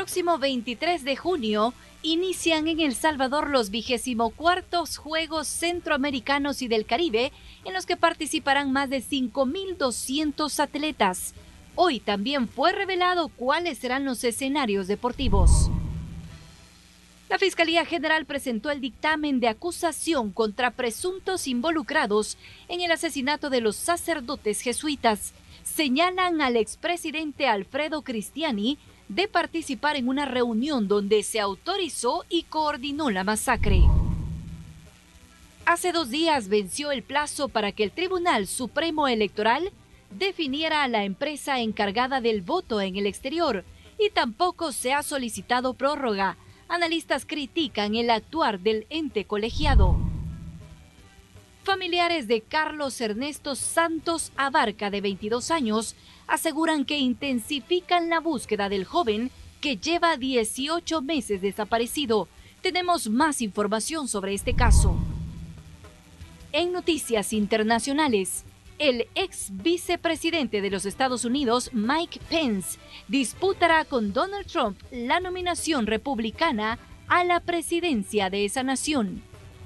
próximo 23 de junio inician en El Salvador los 24º Juegos Centroamericanos y del Caribe, en los que participarán más de 5.200 atletas. Hoy también fue revelado cuáles serán los escenarios deportivos. La Fiscalía General presentó el dictamen de acusación contra presuntos involucrados en el asesinato de los sacerdotes jesuitas. Señalan al expresidente Alfredo Cristiani de participar en una reunión donde se autorizó y coordinó la masacre. Hace 2 días venció el plazo para que el Tribunal Supremo Electoral definiera a la empresa encargada del voto en el exterior y tampoco se ha solicitado prórroga. Analistas critican el actuar del ente colegiado. Familiares de Carlos Ernesto Santos Abarca, de 22 años, aseguran que intensifican la búsqueda del joven que lleva 18 meses desaparecido. Tenemos más información sobre este caso. En noticias internacionales, el ex vicepresidente de los Estados Unidos, Mike Pence, disputará con Donald Trump la nominación republicana a la presidencia de esa nación.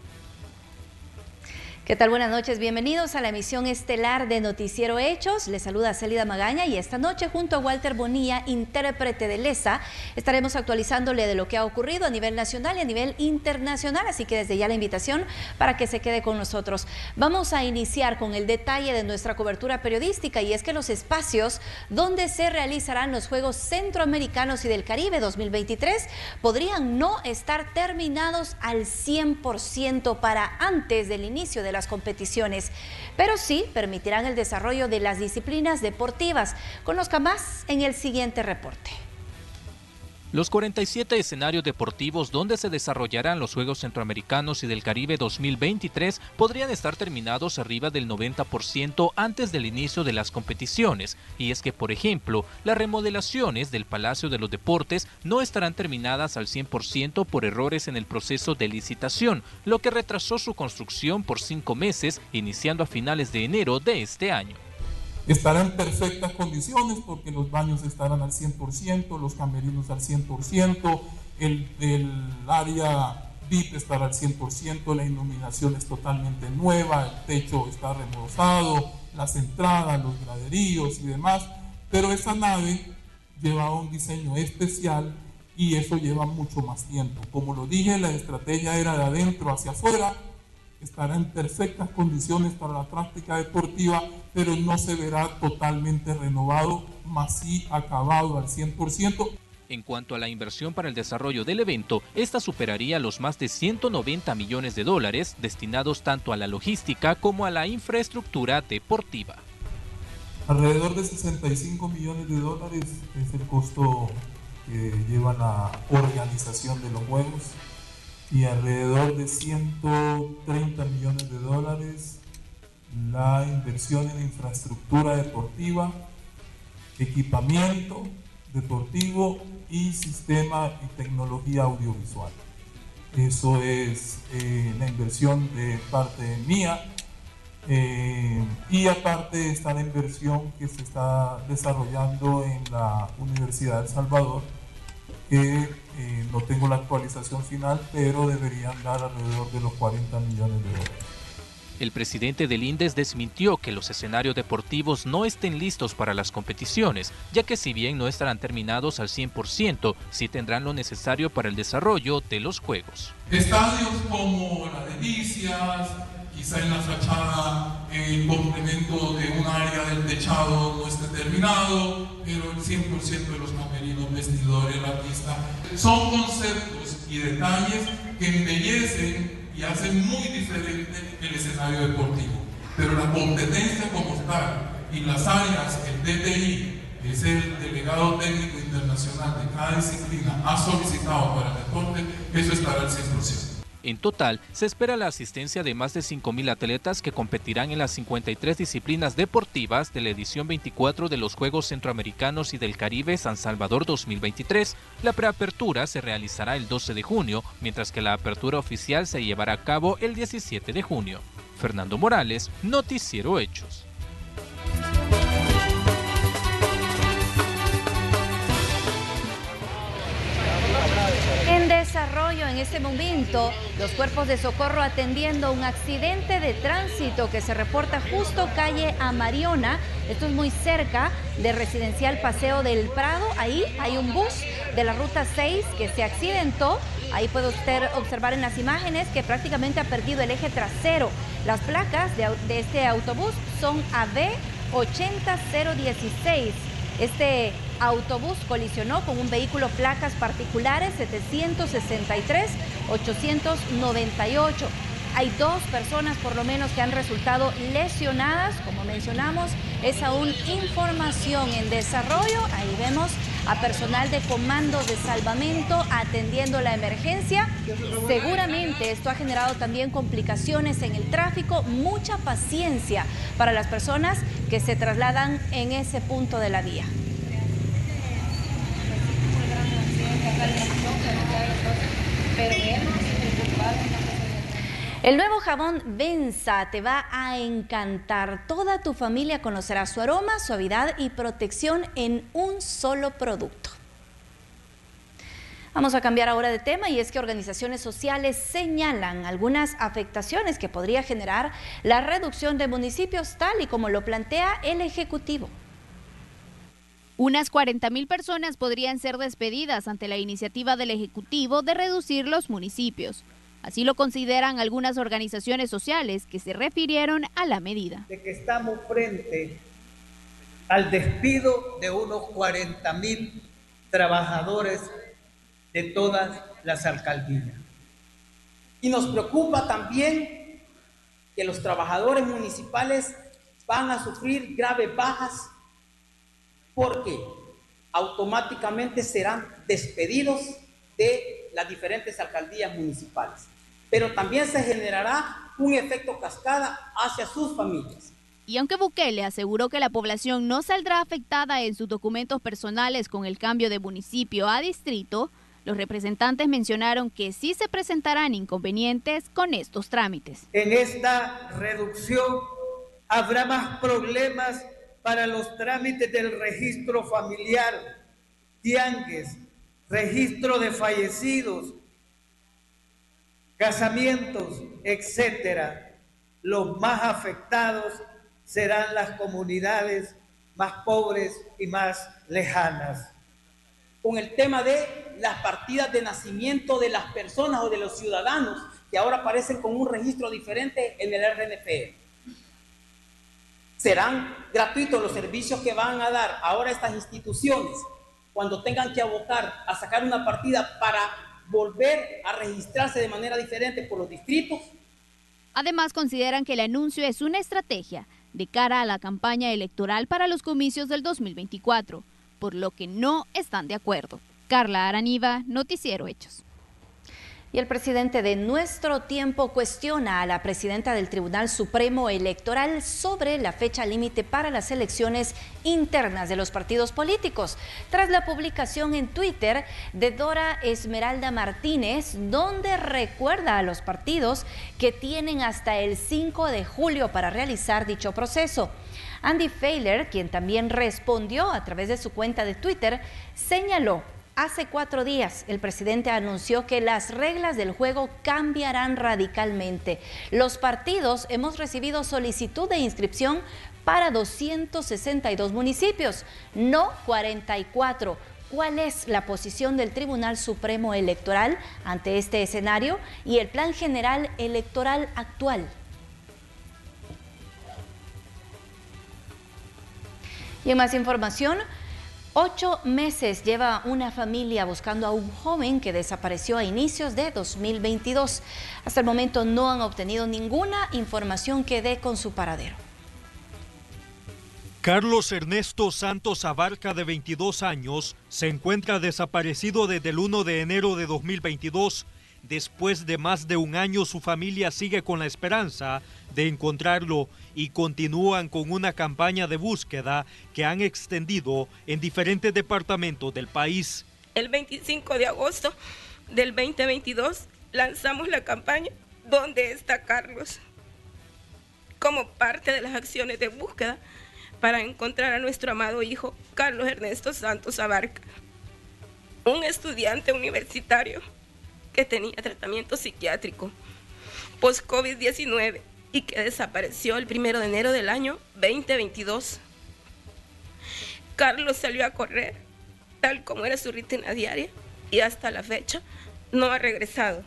¿Qué tal? Buenas noches, bienvenidos a la emisión estelar de Noticiero Hechos. Les saluda Célida Magaña y esta noche junto a Walter Bonilla, intérprete de Lesa, estaremos actualizándole de lo que ha ocurrido a nivel nacional y a nivel internacional, así que desde ya la invitación para que se quede con nosotros. Vamos a iniciar con el detalle de nuestra cobertura periodística, y es que los espacios donde se realizarán los Juegos Centroamericanos y del Caribe 2023 podrían no estar terminados al 100% para antes del inicio de las competiciones, pero sí permitirán el desarrollo de las disciplinas deportivas. Conozca más en el siguiente reporte. Los 47 escenarios deportivos donde se desarrollarán los Juegos Centroamericanos y del Caribe 2023 podrían estar terminados arriba del 90% antes del inicio de las competiciones. Y es que, por ejemplo, las remodelaciones del Palacio de los Deportes no estarán terminadas al 100% por errores en el proceso de licitación, lo que retrasó su construcción por 5 meses, iniciando a finales de enero de este año. Estará en perfectas condiciones porque los baños estarán al 100%, los camerinos al 100%, el área VIP estará al 100%, la iluminación es totalmente nueva, el techo está remozado, las entradas, los graderíos y demás, pero esa nave lleva un diseño especial y eso lleva mucho más tiempo. Como lo dije, la estrategia era de adentro hacia afuera. Estará en perfectas condiciones para la práctica deportiva, pero no se verá totalmente renovado, más sí acabado al 100%. En cuanto a la inversión para el desarrollo del evento, esta superaría los más de 190 millones de dólares destinados tanto a la logística como a la infraestructura deportiva. Alrededor de 65 millones de dólares es el costo que lleva la organización de los Juegos, y alrededor de 130 millones de dólares la inversión en infraestructura deportiva, equipamiento deportivo y sistema y tecnología audiovisual. Eso es la inversión de parte mía, y aparte está la inversión que se está desarrollando en la Universidad de El Salvador, que no tengo la actualización final, pero deberían dar alrededor de los 40 millones de dólares. El presidente del INDES desmintió que los escenarios deportivos no estén listos para las competiciones, ya que si bien no estarán terminados al 100%, sí tendrán lo necesario para el desarrollo de los Juegos. Estadios como la de Vicias, quizá en la fachada el complemento de un área del techado no esté terminado, pero el 100% de los camerinos, vestidores, la pista, son conceptos y detalles que embellecen y hacen muy diferente el escenario deportivo. Pero la competencia como tal y las áreas, el DTI, que es el delegado técnico internacional de cada disciplina, ha solicitado para el deporte, eso estará al 100%. En total, se espera la asistencia de más de 5.000 atletas que competirán en las 53 disciplinas deportivas de la edición 24 de los Juegos Centroamericanos y del Caribe San Salvador 2023. La preapertura se realizará el 12 de junio, mientras que la apertura oficial se llevará a cabo el 17 de junio. Fernando Morales, Noticiero Hechos. Desarrollo, en este momento, los cuerpos de socorro atendiendo un accidente de tránsito que se reporta justo calle Amariona. Esto es muy cerca de Residencial Paseo del Prado. Ahí hay un bus de la ruta 6 que se accidentó. Ahí puede usted observar en las imágenes que prácticamente ha perdido el eje trasero. Las placas de este autobús son AB 80016. Este autobús colisionó con un vehículo placas particulares 763-898. Hay 2 personas por lo menos que han resultado lesionadas. Como mencionamos, es aún información en desarrollo. Ahí vemos a personal de comandos de salvamento atendiendo la emergencia. Seguramente esto ha generado también complicaciones en el tráfico. Mucha paciencia para las personas que se trasladan en ese punto de la vía. El nuevo jabón Venza te va a encantar. Toda tu familia conocerá su aroma, suavidad y protección en un solo producto. Vamos a cambiar ahora de tema, y es que organizaciones sociales señalan algunas afectaciones que podría generar la reducción de municipios, tal y como lo plantea el Ejecutivo. Unas 40.000 personas podrían ser despedidas ante la iniciativa del Ejecutivo de reducir los municipios. Así lo consideran algunas organizaciones sociales que se refirieron a la medida. De que estamos frente al despido de unos 40.000 trabajadores de todas las alcaldías. Y nos preocupa también que los trabajadores municipales van a sufrir graves bajas porque automáticamente serán despedidos de las diferentes alcaldías municipales. Pero también se generará un efecto cascada hacia sus familias. Y aunque Bukele aseguró que la población no saldrá afectada en sus documentos personales con el cambio de municipio a distrito, los representantes mencionaron que sí se presentarán inconvenientes con estos trámites. En esta reducción habrá más problemas para los trámites del registro familiar, tianguis, registro de fallecidos, casamientos, etcétera. Los más afectados serán las comunidades más pobres y más lejanas. Con el tema de las partidas de nacimiento de las personas o de los ciudadanos, que ahora aparecen con un registro diferente en el RNP. Serán gratuitos los servicios que van a dar ahora estas instituciones cuando tengan que abocar a sacar una partida para volver a registrarse de manera diferente por los distritos. Además, consideran que el anuncio es una estrategia de cara a la campaña electoral para los comicios del 2024, por lo que no están de acuerdo. Carla Araniva, Noticiero Hechos. Y el presidente de Nuestro Tiempo cuestiona a la presidenta del Tribunal Supremo Electoral sobre la fecha límite para las elecciones internas de los partidos políticos, tras la publicación en Twitter de Dora Esmeralda Martínez, donde recuerda a los partidos que tienen hasta el 5 de julio para realizar dicho proceso. Andy Feiler, quien también respondió a través de su cuenta de Twitter, señaló: hace 4 días el presidente anunció que las reglas del juego cambiarán radicalmente. Los partidos hemos recibido solicitud de inscripción para 262 municipios, no 44. ¿Cuál es la posición del Tribunal Supremo Electoral ante este escenario y el plan general electoral actual? Y en más información, 8 meses lleva una familia buscando a un joven que desapareció a inicios de 2022. Hasta el momento no han obtenido ninguna información que dé con su paradero. Carlos Ernesto Santos Abarca, de 22 años, se encuentra desaparecido desde el 1 de enero de 2022. Después de más de un año, su familia sigue con la esperanza de encontrarlo y continúan con una campaña de búsqueda que han extendido en diferentes departamentos del país. El 25 de agosto del 2022 lanzamos la campaña ¿Dónde está Carlos?, como parte de las acciones de búsqueda para encontrar a nuestro amado hijo Carlos Ernesto Santos Abarca, un estudiante universitario que tenía tratamiento psiquiátrico post-COVID-19 y que desapareció el 1 de enero del año 2022. Carlos salió a correr, tal como era su rutina diaria, y hasta la fecha no ha regresado.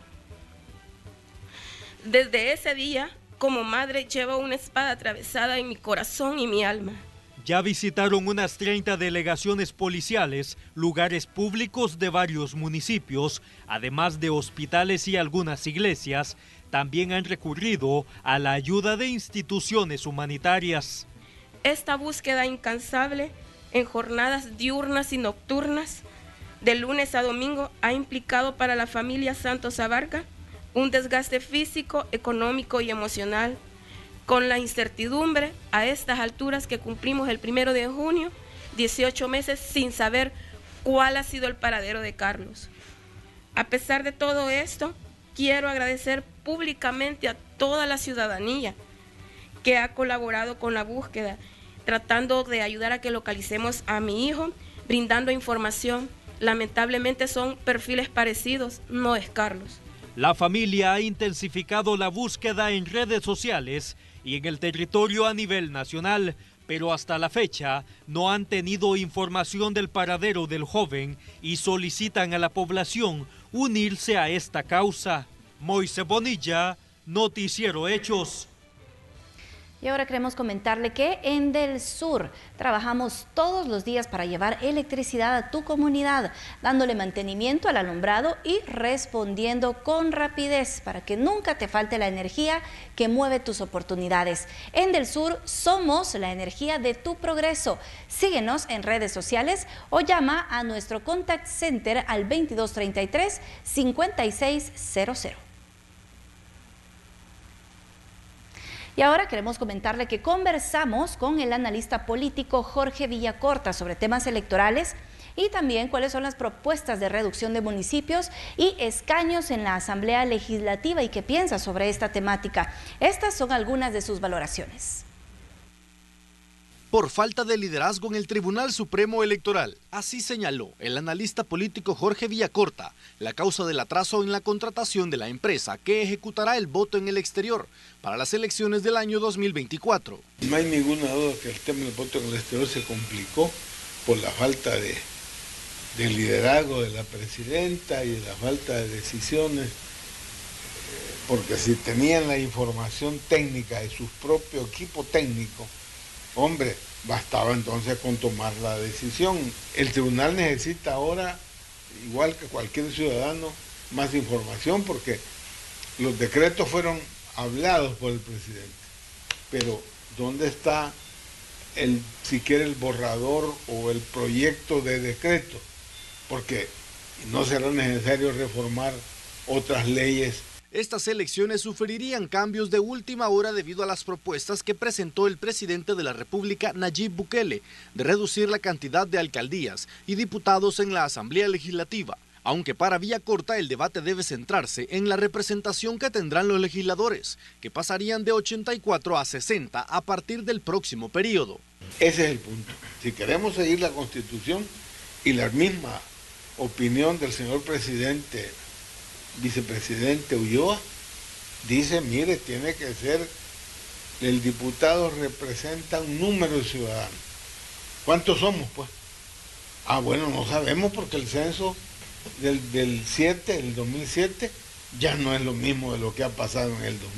Desde ese día, como madre, llevo una espada atravesada en mi corazón y mi alma. Ya visitaron unas 30 delegaciones policiales, lugares públicos de varios municipios, además de hospitales y algunas iglesias. También han recurrido a la ayuda de instituciones humanitarias. Esta búsqueda incansable en jornadas diurnas y nocturnas, de lunes a domingo, ha implicado para la familia Santos Abarca un desgaste físico, económico y emocional, con la incertidumbre a estas alturas que cumplimos el 1 de junio, 18 meses sin saber cuál ha sido el paradero de Carlos. A pesar de todo esto, quiero agradecer públicamente a toda la ciudadanía que ha colaborado con la búsqueda, tratando de ayudar a que localicemos a mi hijo, brindando información. Lamentablemente son perfiles parecidos, no es Carlos. La familia ha intensificado la búsqueda en redes sociales y en el territorio a nivel nacional, pero hasta la fecha no han tenido información del paradero del joven y solicitan a la población unirse a esta causa. Moisés Bonilla, Noticiero Hechos. Y ahora queremos comentarle que en Del Sur trabajamos todos los días para llevar electricidad a tu comunidad, dándole mantenimiento al alumbrado y respondiendo con rapidez para que nunca te falte la energía que mueve tus oportunidades. En Del Sur somos la energía de tu progreso. Síguenos en redes sociales o llama a nuestro contact center al 2233-5600. Y ahora queremos comentarle que conversamos con el analista político Jorge Villacorta sobre temas electorales y también cuáles son las propuestas de reducción de municipios y escaños en la Asamblea Legislativa y qué piensa sobre esta temática. Estas son algunas de sus valoraciones. Por falta de liderazgo en el Tribunal Supremo Electoral. Así señaló el analista político Jorge Villacorta la causa del atraso en la contratación de la empresa que ejecutará el voto en el exterior para las elecciones del año 2024. No hay ninguna duda que el tema del voto en el exterior se complicó por la falta de liderazgo de la presidenta y de la falta de decisiones, porque si tenían la información técnica de su propio equipo técnico, hombre, bastaba entonces con tomar la decisión. El tribunal necesita ahora, igual que cualquier ciudadano, más información porque los decretos fueron hablados por el presidente. Pero, ¿dónde está siquiera el borrador o el proyecto de decreto? Porque no será necesario reformar otras leyes. Estas elecciones sufrirían cambios de última hora debido a las propuestas que presentó el presidente de la República, Nayib Bukele, de reducir la cantidad de alcaldías y diputados en la Asamblea Legislativa. Aunque para Villacorta el debate debe centrarse en la representación que tendrán los legisladores, que pasarían de 84 a 60 a partir del próximo periodo. Ese es el punto. Si queremos seguir la Constitución y la misma opinión del señor presidente, vicepresidente Ulloa, dice, mire, tiene que ser, el diputado representa un número de ciudadanos. ¿Cuántos somos, pues? Ah, bueno, no sabemos porque el censo del 2007, ya no es lo mismo de lo que ha pasado en el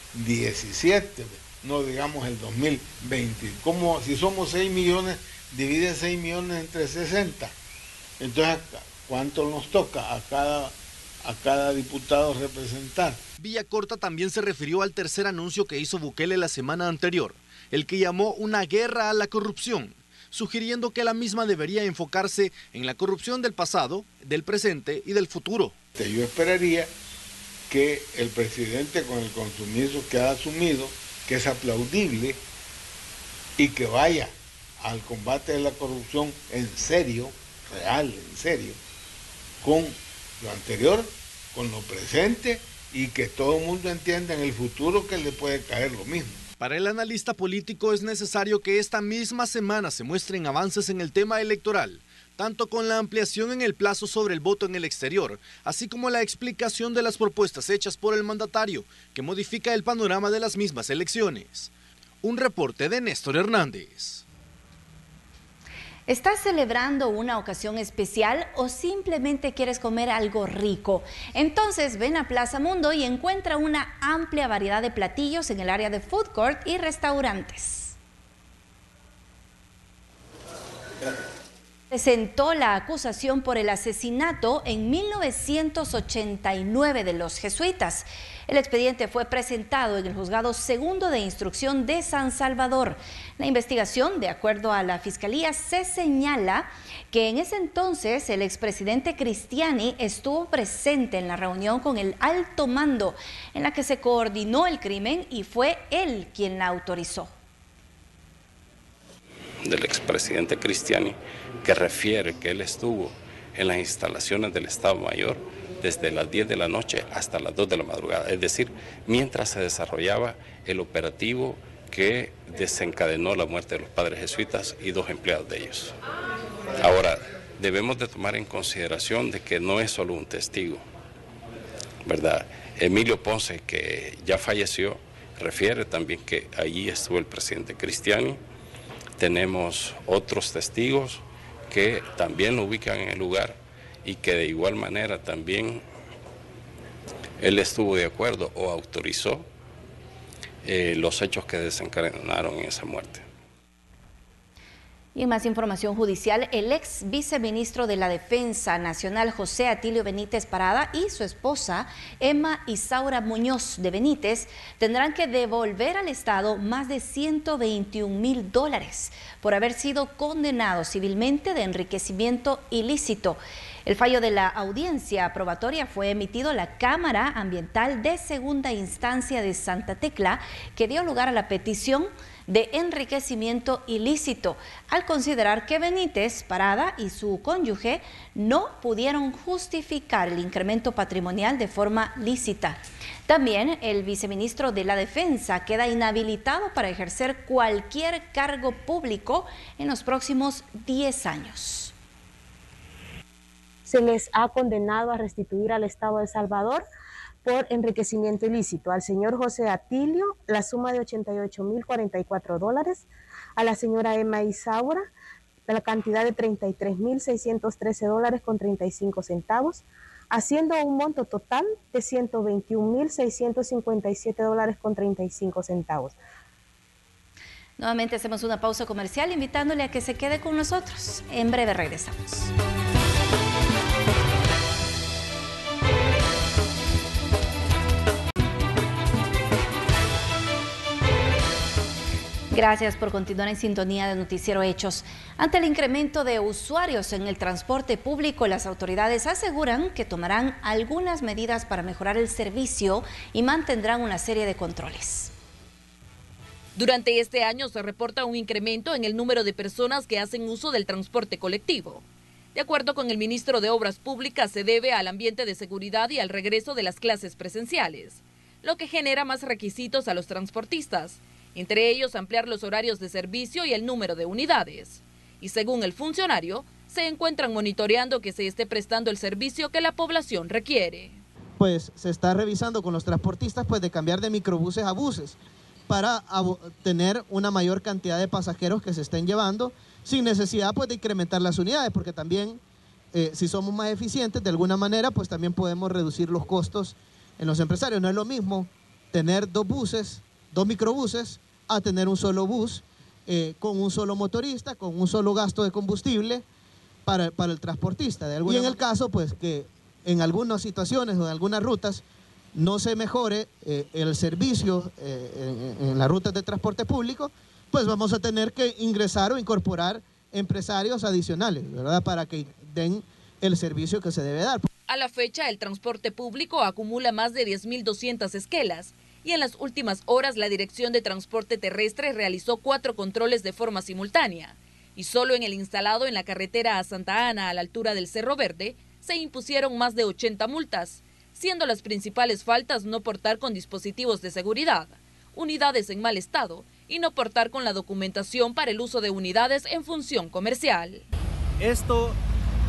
2017, no digamos el 2020. Como si somos 6 millones, divide 6 millones entre 60. Entonces, ¿cuánto nos toca a cada diputado representar? Villacorta también se refirió al tercer anuncio que hizo Bukele la semana anterior, el que llamó una guerra a la corrupción, sugiriendo que la misma debería enfocarse en la corrupción del pasado, del presente y del futuro. Yo esperaría que el presidente, con el compromiso que ha asumido, que es aplaudible, y que vaya al combate de la corrupción en serio, real, en serio, con lo anterior, con lo presente, y que todo el mundo entienda en el futuro que le puede caer lo mismo. Para el analista político es necesario que esta misma semana se muestren avances en el tema electoral, tanto con la ampliación en el plazo sobre el voto en el exterior, así como la explicación de las propuestas hechas por el mandatario, que modifica el panorama de las mismas elecciones. Un reporte de Néstor Hernández. ¿Estás celebrando una ocasión especial o simplemente quieres comer algo rico? Entonces ven a Plaza Mundo y encuentra una amplia variedad de platillos en el área de food court y restaurantes. Presentó la acusación por el asesinato en 1989 de los jesuitas. El expediente fue presentado en el Juzgado Segundo de Instrucción de San Salvador. La investigación, de acuerdo a la Fiscalía, se señala que en ese entonces el expresidente Cristiani estuvo presente en la reunión con el alto mando en la que se coordinó el crimen y fue él quien la autorizó. Del expresidente Cristiani, que refiere que él estuvo en las instalaciones del Estado Mayor desde las 10 de la noche hasta las 2 de la madrugada, es decir, mientras se desarrollaba el operativo que desencadenó la muerte de los padres jesuitas y 2 empleados de ellos. Ahora, debemos de tomar en consideración de que no es solo un testigo, ¿verdad? Emilio Ponce, que ya falleció, refiere también que allí estuvo el presidente Cristiani. Tenemos otros testigos que también lo ubican en el lugar y que de igual manera también él estuvo de acuerdo o autorizó los hechos que desencadenaron esa muerte. Y en más información judicial, el ex viceministro de la Defensa Nacional, José Atilio Benítez Parada, y su esposa, Emma Isaura Muñoz de Benítez, tendrán que devolver al Estado más de $121,000 por haber sido condenados civilmente de enriquecimiento ilícito. El fallo de la audiencia probatoria fue emitido a la Cámara Ambiental de Segunda Instancia de Santa Tecla, que dio lugar a la petición de enriquecimiento ilícito, al considerar que Benítez Parada y su cónyuge no pudieron justificar el incremento patrimonial de forma lícita. También el viceministro de la Defensa queda inhabilitado para ejercer cualquier cargo público en los próximos 10 años. Se les ha condenado a restituir al Estado de El Salvador por enriquecimiento ilícito. Al señor José Atilio, la suma de $88,044, a la señora Emma Isaura, la cantidad de $33,613,35, haciendo un monto total de $121,657,35. Nuevamente hacemos una pausa comercial, invitándole a que se quede con nosotros. En breve regresamos. Gracias por continuar en sintonía de Noticiero Hechos. Ante el incremento de usuarios en el transporte público, las autoridades aseguran que tomarán algunas medidas para mejorar el servicio y mantendrán una serie de controles. Durante este año se reporta un incremento en el número de personas que hacen uso del transporte colectivo. De acuerdo con el ministro de Obras Públicas, se debe al ambiente de seguridad y al regreso de las clases presenciales, lo que genera más requisitos a los transportistas, entre ellos ampliar los horarios de servicio y el número de unidades. Y según el funcionario, se encuentran monitoreando que se esté prestando el servicio que la población requiere. Pues se está revisando con los transportistas pues de cambiar de microbuses a buses para tener una mayor cantidad de pasajeros que se estén llevando sin necesidad pues de incrementar las unidades, porque también si somos más eficientes de alguna manera pues también podemos reducir los costos en los empresarios. No es lo mismo tener dos microbuses a tener un solo bus con un solo motorista, con un solo gasto de combustible para el transportista. Y en el caso pues que en algunas situaciones o en algunas rutas no se mejore el servicio en las rutas de transporte público, pues vamos a tener que ingresar o incorporar empresarios adicionales, ¿verdad?, para que den el servicio que se debe dar. A la fecha, el transporte público acumula más de 10.200 esquelas y en las últimas horas la Dirección de Transporte Terrestre realizó 4 controles de forma simultánea y solo en el instalado en la carretera a Santa Ana a la altura del Cerro Verde se impusieron más de 80 multas, siendo las principales faltas no portar con dispositivos de seguridad, unidades en mal estado y no portar con la documentación para el uso de unidades en función comercial. Esto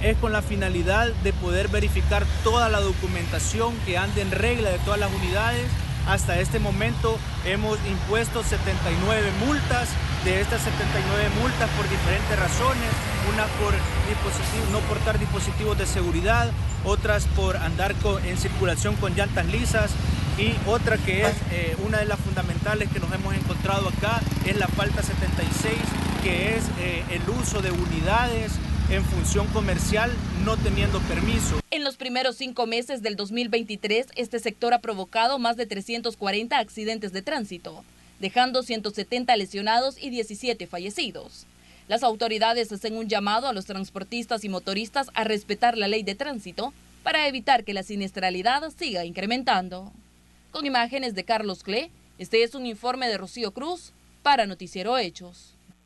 es con la finalidad de poder verificar toda la documentación que ande en regla de todas las unidades. Hasta este momento hemos impuesto 79 multas. De estas 79 multas por diferentes razones, una por no portar dispositivos de seguridad, otras por andar en circulación con llantas lisas, y otra que es una de las fundamentales que nos hemos encontrado acá, es la falta 76, que es el uso de unidades en función comercial no teniendo permiso. En los primeros 5 meses del 2023, este sector ha provocado más de 340 accidentes de tránsito, dejando 170 lesionados y 17 fallecidos. Las autoridades hacen un llamado a los transportistas y motoristas a respetar la ley de tránsito para evitar que la siniestralidad siga incrementando. Con imágenes de Carlos Cle, este es un informe de Rocío Cruz para Noticiero Hechos.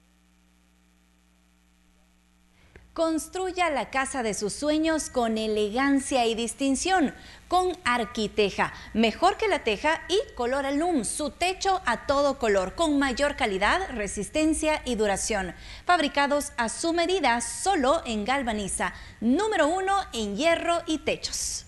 Construya la casa de sus sueños con elegancia y distinción con Arquiteja. Mejor que la teja y Color Alum, su techo a todo color, con mayor calidad, resistencia y duración. Fabricados a su medida, solo en Galvaniza. Número 1 en hierro y techos.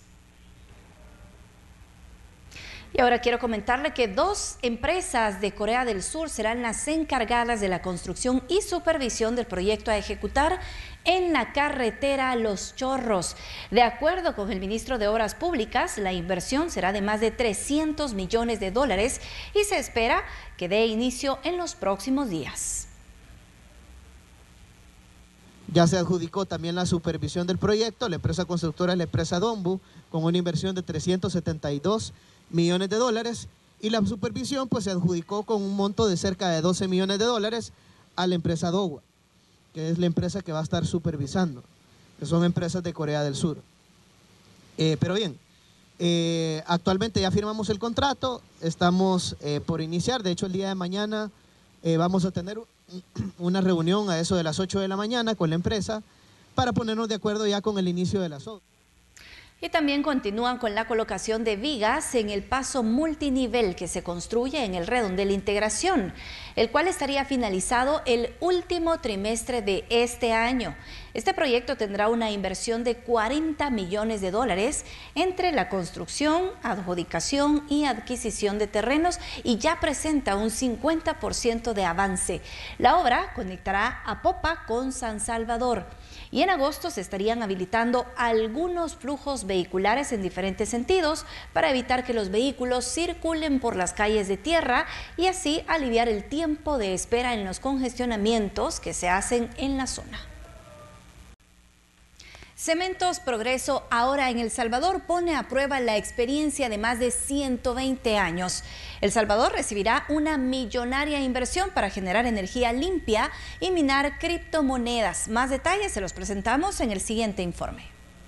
Y ahora quiero comentarle que 2 empresas de Corea del Sur serán las encargadas de la construcción y supervisión del proyecto a ejecutar en la carretera Los Chorros. De acuerdo con el ministro de Obras Públicas, la inversión será de más de $300 millones y se espera que dé inicio en los próximos días. Ya se adjudicó también la supervisión del proyecto. La empresa constructora es la empresa Dombu, con una inversión de $372 millones y la supervisión pues se adjudicó con un monto de cerca de $12 millones a la empresa Dowa, que es la empresa que va a estar supervisando, que son empresas de Corea del Sur. Pero bien, actualmente ya firmamos el contrato, estamos por iniciar. De hecho, el día de mañana vamos a tener una reunión a eso de las 8 de la mañana con la empresa para ponernos de acuerdo ya con el inicio de las obras. Y también continúan con la colocación de vigas en el paso multinivel que se construye en el redondel Integración, el cual estaría finalizado el último trimestre de este año. Este proyecto tendrá una inversión de $40 millones entre la construcción, adjudicación y adquisición de terrenos y ya presenta un 50% de avance. La obra conectará a Popa con San Salvador. Y en agosto se estarían habilitando algunos flujos vehiculares en diferentes sentidos para evitar que los vehículos circulen por las calles de tierra y así aliviar el tiempo de espera en los congestionamientos que se hacen en la zona. Cementos Progreso, ahora en El Salvador, pone a prueba la experiencia de más de 120 años. El Salvador recibirá una millonaria inversión para generar energía limpia y minar criptomonedas. Más detalles se los presentamos en el siguiente informe.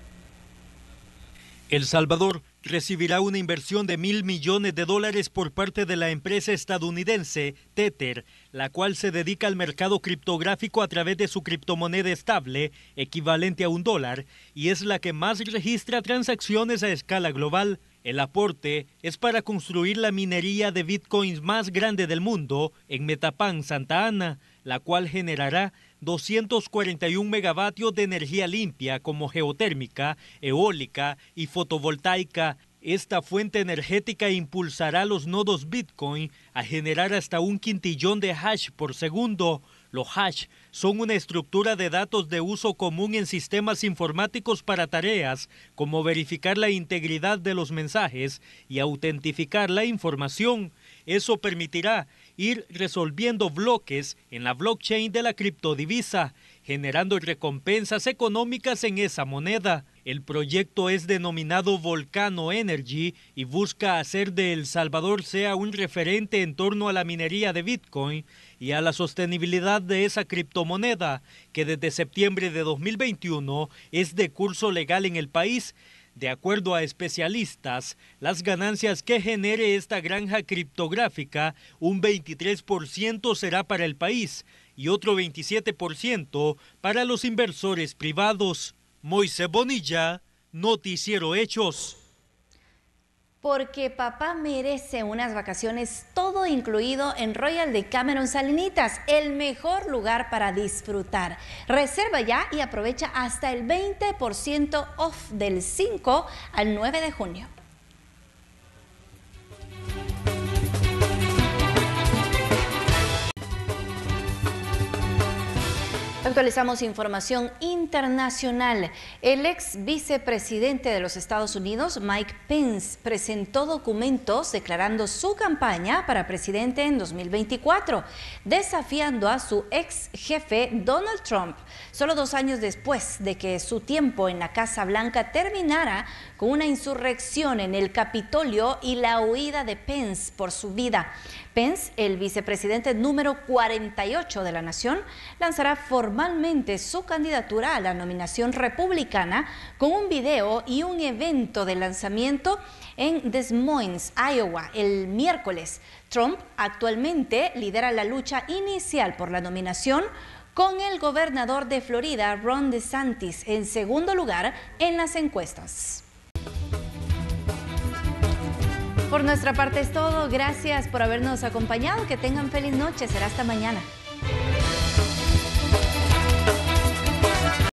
El Salvador recibirá una inversión de $1.000 millones por parte de la empresa estadounidense Tether, la cual se dedica al mercado criptográfico a través de su criptomoneda estable, equivalente a $1, y es la que más registra transacciones a escala global. El aporte es para construir la minería de bitcoins más grande del mundo en Metapán, Santa Ana, la cual generará 241 megavatios de energía limpia como geotérmica, eólica y fotovoltaica. Esta fuente energética impulsará los nodos Bitcoin a generar hasta 1 quintillón de hash por segundo. Los hash son una estructura de datos de uso común en sistemas informáticos para tareas como verificar la integridad de los mensajes y autentificar la información. Eso permitirá ir resolviendo bloques en la blockchain de la criptodivisa, generando recompensas económicas en esa moneda. El proyecto es denominado Volcano Energy y busca hacer de El Salvador sea un referente en torno a la minería de Bitcoin y a la sostenibilidad de esa criptomoneda, que desde septiembre de 2021 es de curso legal en el país. De acuerdo a especialistas, las ganancias que genere esta granja criptográfica, un 23% será para el país y otro 27% para los inversores privados. Moisés Bonilla, Noticiero Hechos. Porque papá merece unas vacaciones todo incluido en Royal Decameron Salinitas, el mejor lugar para disfrutar. Reserva ya y aprovecha hasta el 20% off del 5 al 9 de junio. Actualizamos información internacional. El ex vicepresidente de los Estados Unidos, Mike Pence, presentó documentos declarando su campaña para presidente en 2024, desafiando a su ex jefe Donald Trump, solo 2 años después de que su tiempo en la Casa Blanca terminara con una insurrección en el Capitolio y la huida de Pence por su vida. Pence, el vicepresidente número 48 de la nación, lanzará formalmente su candidatura a la nominación republicana con un video y un evento de lanzamiento en Des Moines, Iowa, el miércoles. Trump actualmente lidera la lucha inicial por la nominación con el gobernador de Florida, Ron DeSantis, en segundo lugar en las encuestas. Por nuestra parte es todo. Gracias por habernos acompañado. Que tengan feliz noche. Será hasta mañana.